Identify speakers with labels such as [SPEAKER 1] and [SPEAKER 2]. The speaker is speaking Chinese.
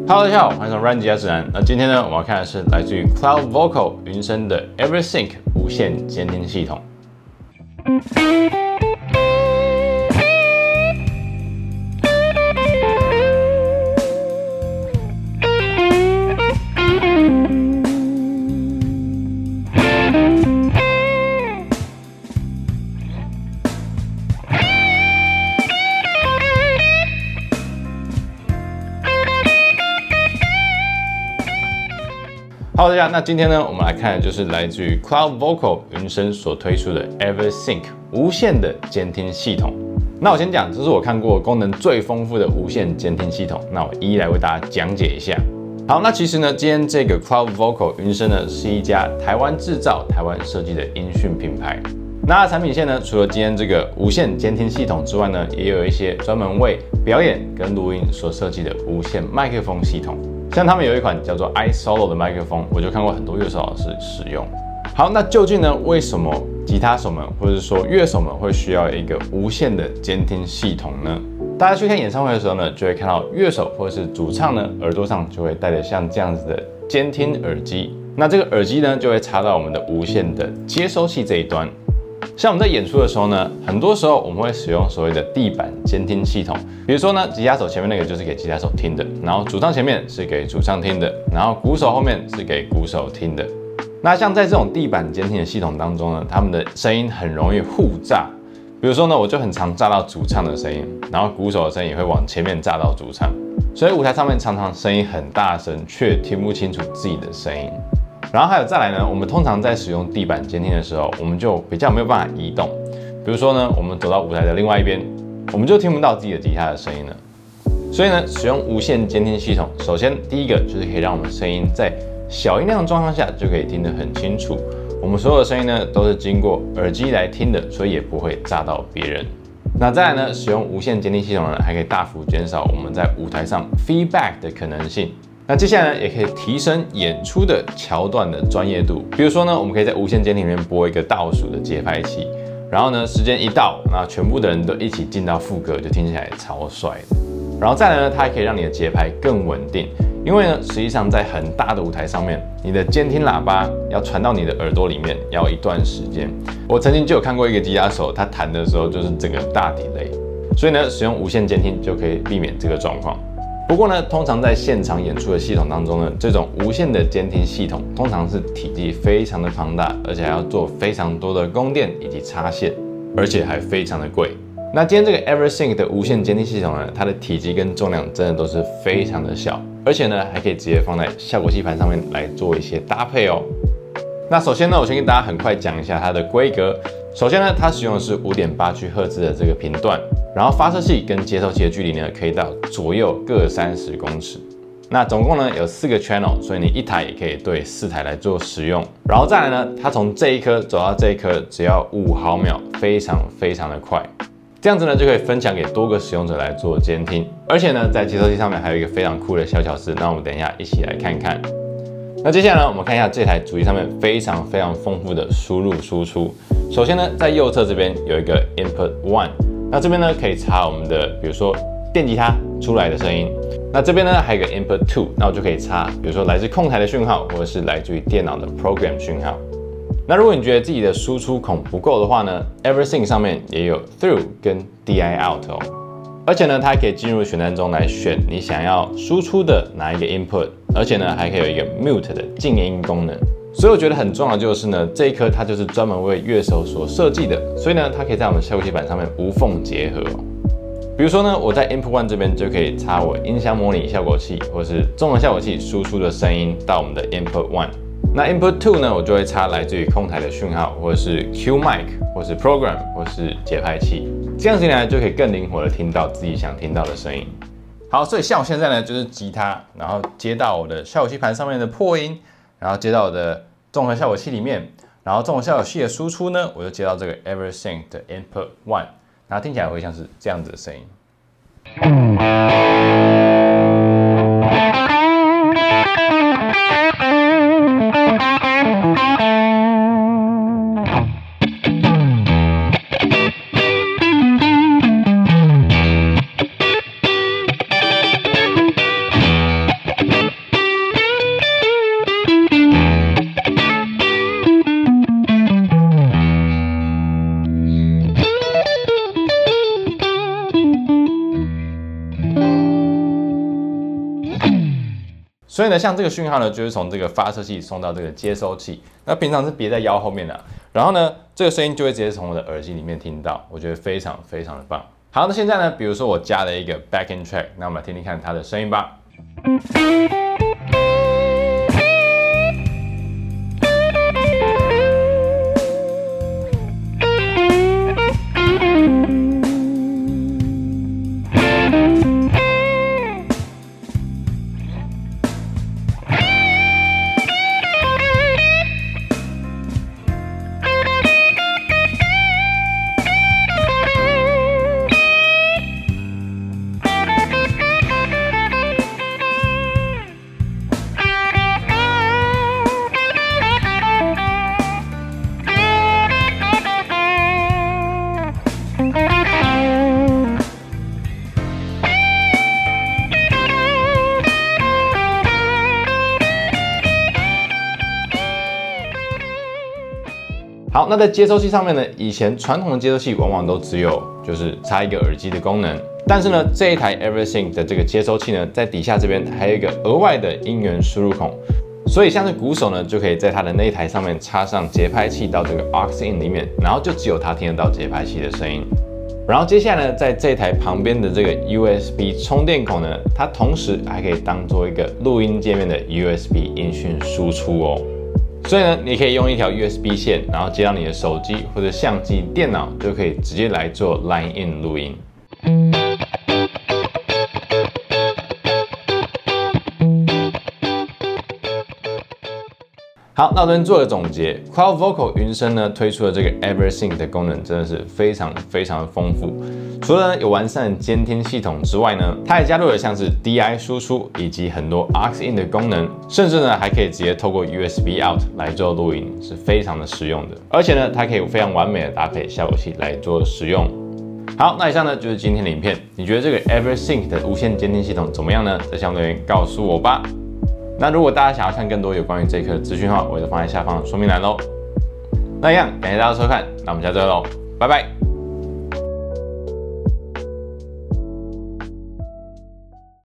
[SPEAKER 1] Hello， 大家好，欢迎收看 Ryan 吉他指南。那今天呢，我们要看的是来自于 Cloud Vocal 云声的 EverSync 无线监听系统。Hello， 大家，那今天呢，我们来看的就是来自于 Cloud Vocal 云声所推出的 EverSync 无线的监听系统。那我先讲，这是我看过功能最丰富的无线监听系统。那我一一来为大家讲解一下。好，那其实呢，今天这个 Cloud Vocal 云声呢，是一家台湾制造、台湾设计的音讯品牌。那产品线呢，除了今天这个无线监听系统之外呢，也有一些专门为表演跟录音所设计的无线麦克风系统。像他们有一款叫做 iSolo 的麦克风，我就看过很多乐手老师使用。好，那究竟呢，为什么吉他手们或者说乐手们会需要一个无线的监听系统呢？大家去看演唱会的时候呢，就会看到乐手或者是主唱呢，耳朵上就会戴着像这样子的监听耳机。那这个耳机呢，就会插到我们的无线的接收器这一端。像我们在演出的时候呢，很多时候我们会使用所谓的地板监听系统，比如说呢，吉他手前面那个就是给吉他手听的，然后主唱前面是给主唱听的，然后鼓手后面是给鼓手听的。那像在这种地板监听的系统当中呢，他们的声音很容易互炸，比如说呢，我就很常炸到主唱的声音，然后鼓手的声音也会往前面炸到主唱，所以舞台上面常常声音很大声，却听不清楚自己的声音。然后还有再来呢，我们通常在使用地板监听的时候，我们就比较没有办法移动。比如说呢，我们走到舞台的另外一边，我们就听不到自己的吉他的声音了。所以呢，使用无线监听系统，首先第一个就是可以让我们声音在小音量的状况下就可以听得很清楚。我们所有的声音呢都是经过耳机来听的，所以也不会炸到别人。那再来呢，使用无线监听系统呢，还可以大幅减少我们在舞台上 feedback 的可能性。那接下来呢，也可以提升演出的桥段的专业度。比如说呢，我们可以在无线监听里面播一个倒数的节拍器，然后呢，时间一到，那全部的人都一起进到副歌，就听起来超帅的。然后再来呢，它还可以让你的节拍更稳定，因为呢，实际上在很大的舞台上面，你的监听喇叭要传到你的耳朵里面要一段时间。我曾经就有看过一个吉他手，他弹的时候就是整个大delay，所以呢，使用无线监听就可以避免这个状况。不过呢，通常在现场演出的系统当中呢，这种无线的监听系统通常是体积非常的庞大，而且还要做非常多的供电以及插线，而且还非常的贵。那今天这个 EverSync 的无线监听系统呢，它的体积跟重量真的都是非常的小，而且呢，还可以直接放在效果器盘上面来做一些搭配哦。那首先呢，我先跟大家很快讲一下它的规格。首先呢，它使用的是 5.8 赫兹的这个频段，然后发射器跟接收器的距离呢，可以到左右各30公尺。那总共呢有4个 channel， 所以你一台也可以对4台来做使用。然后再来呢，它从这一颗走到这一颗只要5毫秒，非常非常的快。这样子呢就可以分享给多个使用者来做监听。而且呢，在接收器上面还有一个非常酷的小巧思，那我们等一下一起来看看。那接下来呢，我们看一下这台主机上面非常非常丰富的输入输出。首先呢，在右侧这边有一个 Input 1， 那这边呢可以插我们的，比如说电吉他出来的声音。那这边呢还有一个 Input 2， 那我就可以插，比如说来自控台的讯号，或者是来自于电脑的 Program 讯号。那如果你觉得自己的输出孔不够的话呢 ，EverSync 上面也有 Through 跟 DI Out 哦。而且呢，它还可以进入选单中来选你想要输出的哪一个 input， 而且呢，还可以有一个 mute 的静音功能。所以我觉得很重要的就是呢，这一颗它就是专门为乐手所设计的，所以呢，它可以在我们效果器板上面无缝结合哦。比如说呢，我在 Input 1这边就可以插我音箱模拟效果器或是综合效果器输出的声音到我们的 Input 1。那 Input 2呢，我就会插来自于控台的讯号，或者是 Q Mic， 或是 Program， 或是节拍器。这样子呢，就可以更灵活的听到自己想听到的声音。好，所以像我现在呢，就是吉他，然后接到我的效果器盘上面的破音，然后接到我的综合效果器里面，然后综合效果器的输出呢，我就接到这个 EverSync 的 Input 1， 然后听起来会像是这样子的声音。 所以呢，像这个讯号呢，就是从这个发射器送到这个接收器，那平常是别在腰后面的然后呢，这个声音就会直接从我的耳机里面听到，我觉得非常非常的棒。好，那现在呢，比如说我加了一个 backing track， 那我们来听听看它的声音吧。好，那在接收器上面呢，以前传统的接收器往往都只有就是插一个耳机的功能，但是呢，这一台 Eversync 的这个接收器呢，在底下这边还有一个额外的音源输入孔，所以像是鼓手呢，就可以在他的那一台上面插上节拍器到这个 aux in 里面，然后就只有他听得到节拍器的声音。然后接下来呢，在这台旁边的这个 USB 充电孔呢，它同时还可以当做一个录音界面的 USB 音讯输出哦。所以呢，你可以用一条 USB 线，然后接到你的手机或者相机、电脑，就可以直接来做 Line In 录音。好，那我这边做了总结 ，Cloud Vocal 云声呢推出了这个 Eversync 的功能，真的是非常非常的丰富。除了有完善的监听系统之外呢，它还加入了像是 DI 输出以及很多 aux in 的功能，甚至呢还可以直接透过 USB out 来做录音，是非常的实用的。而且呢，它可以非常完美的搭配效果器来做使用。好，那以上呢就是今天的影片。你觉得这个 Eversync 的无线监听系统怎么样呢？在下面留言告诉我吧。那如果大家想要看更多有关于这一课的资讯的话，我会放在下方说明栏喽。那一样，感谢大家的收看，那我们下周喽，拜拜。